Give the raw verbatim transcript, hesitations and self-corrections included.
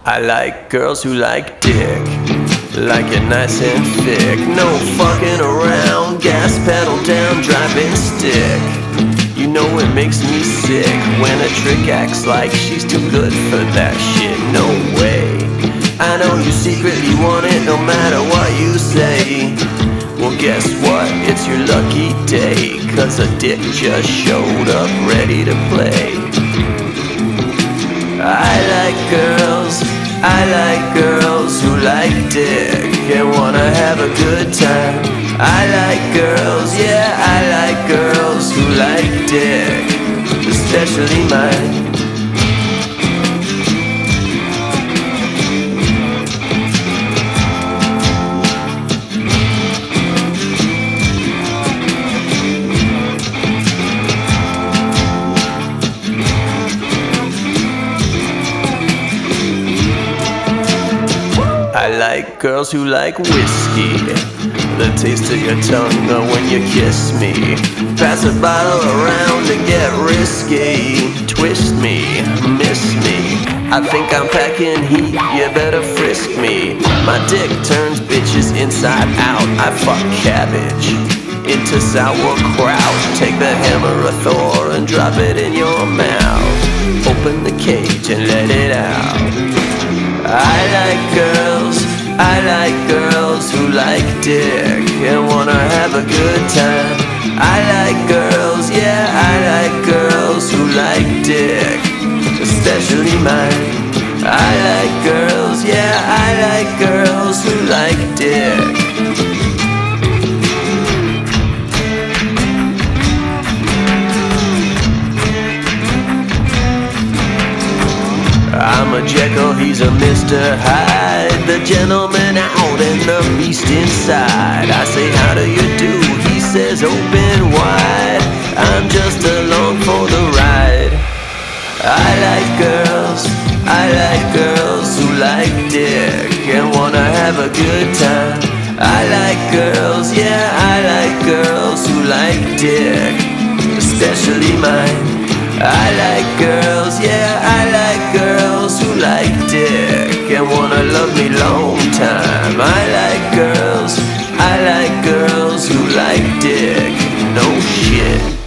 I like girls who like dick, like it nice and thick. No fucking around, gas pedal down, driving stick. You know it makes me sick when a trick acts like she's too good for that shit. No way. I know you secretly want it no matter what you say. Well, guess what? It's your lucky day, 'cause a dick just showed up ready to play. I like girls, I like girls who like dick and wanna have a good time. I like girls, yeah, I like girls who like dick, especially mine. I like girls who like whiskey, the taste of your tongue when you kiss me. Pass a bottle around and get risky. Twist me, miss me. I think I'm packing heat, you better frisk me. My dick turns bitches inside out. I fuck cabbage into sauerkraut. Take the hammer of Thor and drop it in your mouth. Open the cage and let it out. I like girls, I like girls who like dick and wanna have a good time. I like girls, yeah, I like girls who like dick, especially mine. I like girls, yeah, I like girls who like dick. I'm a Jekyll, he's a Mister Hyde, the gentleman out and the beast inside. I say, how do you do? He says, open wide. I'm just along for the ride. I like girls, I like girls who like dick and wanna have a good time. I like girls, yeah, I like girls who like dick, especially mine. I like girls, yeah, I like girls who like dick and wanna love me long time. I like girls, I like girls who like dick, no shit.